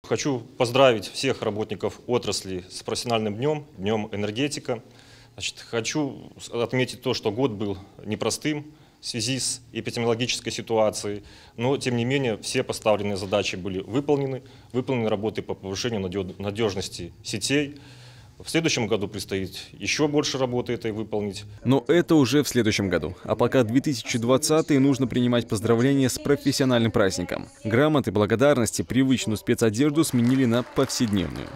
Хочу поздравить всех работников отрасли с профессиональным днем, Днем энергетика. Хочу отметить то, что год был непростым в связи с эпидемиологической ситуацией, но тем не менее все поставленные задачи были выполнены работы по повышению надежности сетей. В следующем году предстоит еще больше работы этой выполнить. Но это уже в следующем году. А пока 2020-й нужно принимать поздравления с профессиональным праздником. Грамоты, благодарности, привычную спецодежду сменили на повседневную.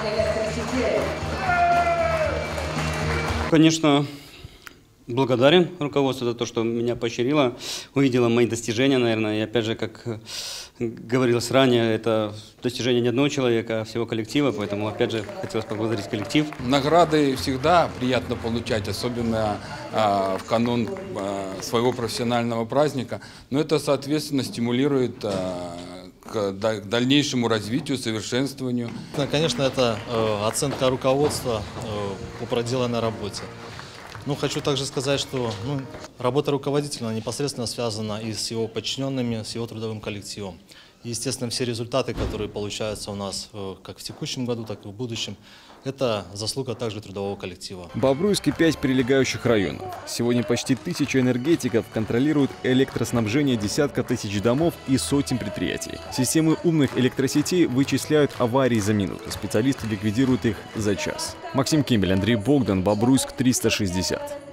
Конечно, благодарен руководству за то, что меня поощрило, увидела мои достижения, наверное. И опять же, как говорилось ранее, это достижение не одного человека, а всего коллектива, поэтому опять же хотелось поблагодарить коллектив. Награды всегда приятно получать, особенно в канун своего профессионального праздника, но это, соответственно, стимулирует к дальнейшему развитию, совершенствованию. Конечно, это оценка руководства по проделанной работе. Хочу также сказать, что работа руководителя непосредственно связана и с его подчиненными, с его трудовым коллективом. И, естественно, все результаты, которые получаются у нас как в текущем году, так и в будущем, это заслуга также трудового коллектива. Бобруйск и 5 прилегающих районов. Сегодня почти 1000 энергетиков контролируют электроснабжение десятков тысяч домов и сотен предприятий. Системы умных электросетей вычисляют аварии за минуту. Специалисты ликвидируют их за час. Максим Кимбель, Андрей Богдан, Бобруйск, 360.